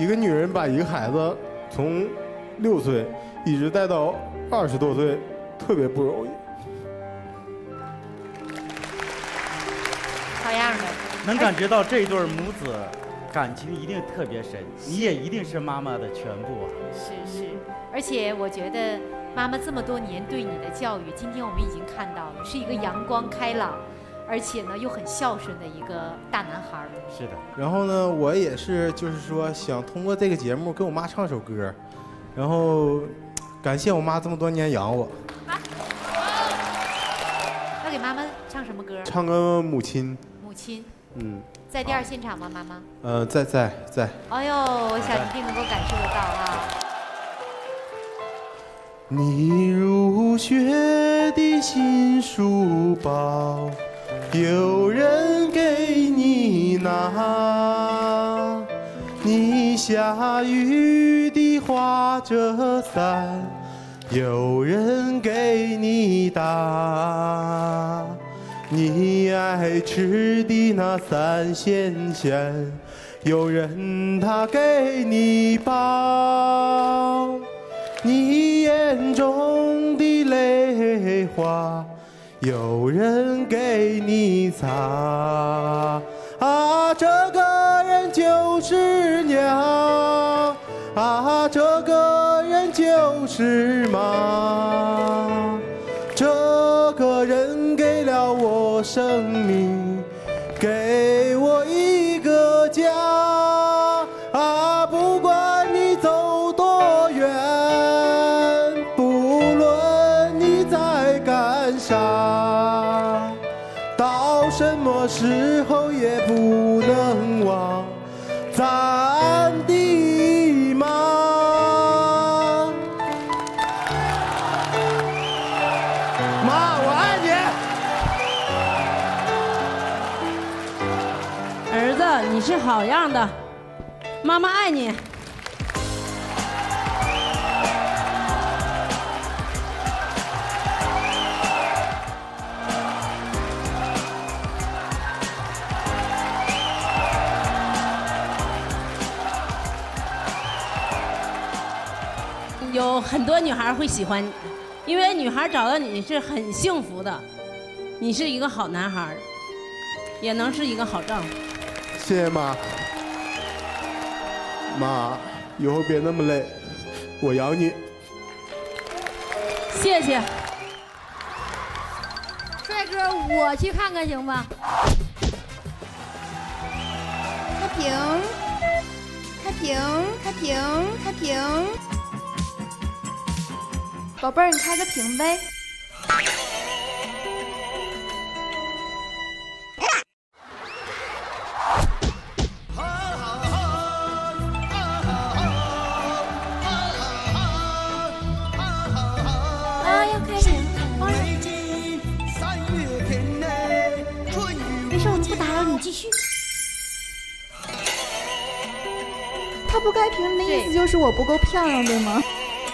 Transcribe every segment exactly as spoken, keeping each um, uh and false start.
一个女人把一个孩子从六岁一直带到二十多岁，特别不容易。 好样的！ 能感觉到这一对母子感情一定特别深，你也一定是妈妈的全部啊。 是是，而且我觉得妈妈这么多年对你的教育，今天我们已经看到了，是一个阳光开朗，而且呢又很孝顺的一个大男孩。 是的。 然后呢，我也是就是说想通过这个节目给我妈唱首歌，然后感谢我妈这么多年养我。 要给妈妈唱什么歌？ 唱个母亲。 母亲。 嗯。 在第二现场吗，妈妈？ 呃，在在在。 哎呦，我想一定能够感受得到啊。 你入学的新书包，有人给你拿。你下雨的花折伞，有人给你打。你爱吃的那三鲜馅，有人他给你包。你眼中的泪花，有人给你擦。啊，这个人就是娘，啊，这个人就是妈，这个人给了我生命，给我一个家。啊，不管你走多远，不论你在干啥，到什么时候也不能忘咱的妈。妈，我爱你。儿子，你是好样的，妈妈爱你。有很多女孩会喜欢你，因为女孩找到你是很幸福的。你是一个好男孩，也能是一个好丈夫。 谢谢妈。妈，以后别那么累，我养你。 谢谢。 帅哥，我去看看行吗？ 开屏，开屏，开屏，开屏。宝贝儿，你开个屏呗。 啊，要开屏！没事，我们不打扰你，继续。 他不开屏的意思就是我不够漂亮，对吗？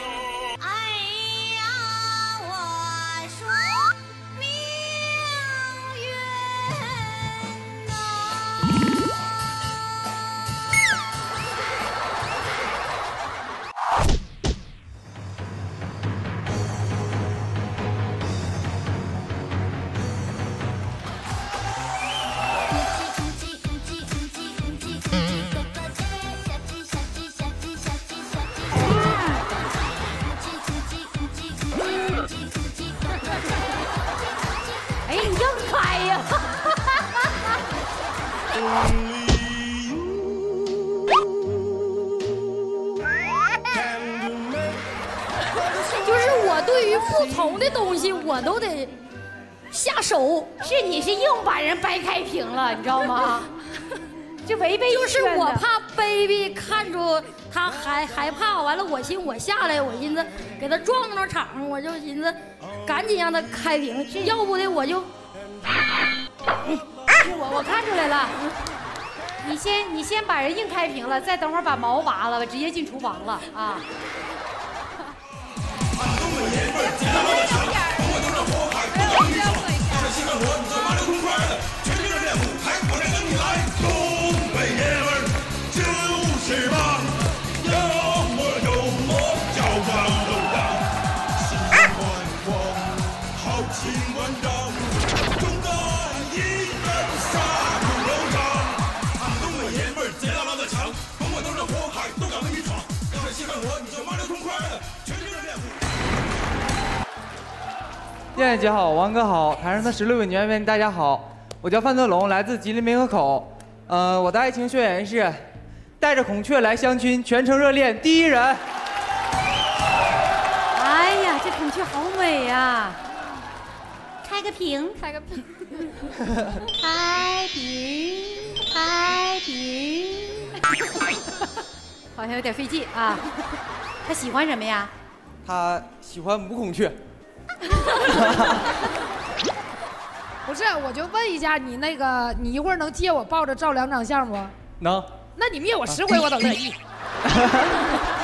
哎，你硬开呀！ 就是我对于不同的东西，我都得下手。 是你是硬把人掰开屏了，你知道吗？就违背就是我怕 baby 看着他害害怕，完了我寻我下来，我寻思给他撞撞场，我就寻思赶紧让他开屏，要不的我就。 是我，我看出来了。你先，你先把人硬开屏了，再等会儿把毛拔了，直接进厨房了啊！ 东北爷们儿就是棒。 燕姐好，王哥好，台上的十六位女演员大家好，我叫范德龙，来自吉林湄河口。呃，我的爱情宣言是：带着孔雀来相亲，全程热恋第一人。 哎呀，这孔雀好美呀！ 开个屏， 开个屏， 开屏，开屏。 好像有点费劲啊。他喜欢什么呀？ 他喜欢母孔雀。 不是，我就问一下你那个，你一会儿能借我抱着照两张相不？ 能。 那你灭我十回我都乐意。